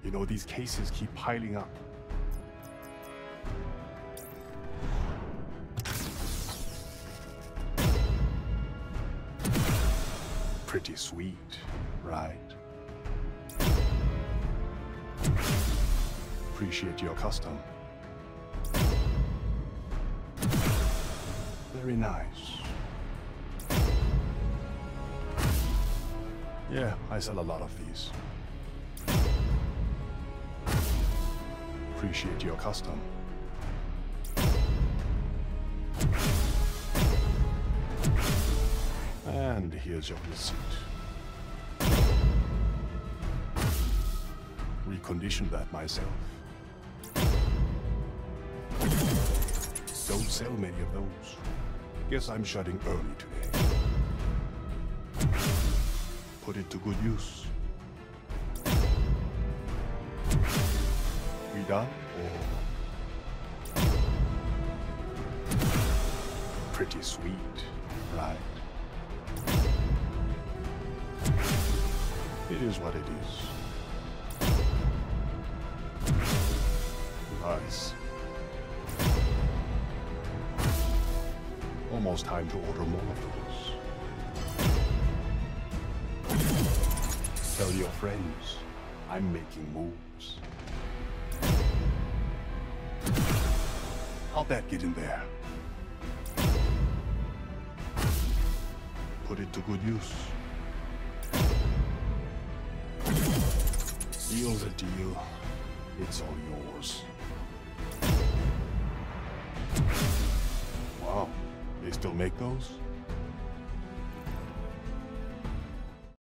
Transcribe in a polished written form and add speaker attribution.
Speaker 1: You know, these cases keep piling up. Pretty sweet, right? Appreciate your custom. Very nice. Yeah, I sell a lot of these. Appreciate your custom. And here's your receipt. Reconditioned that myself. Don't sell many of those. Guess I'm shutting early today. Put it to good use. We done? Or... Pretty sweet, right? It is what it is. Nice. Almost time to order more of those. Tell your friends, I'm making moves. How'd that get in there? Put it to good use. Deal's a deal. It's all yours. Wow, they still make those?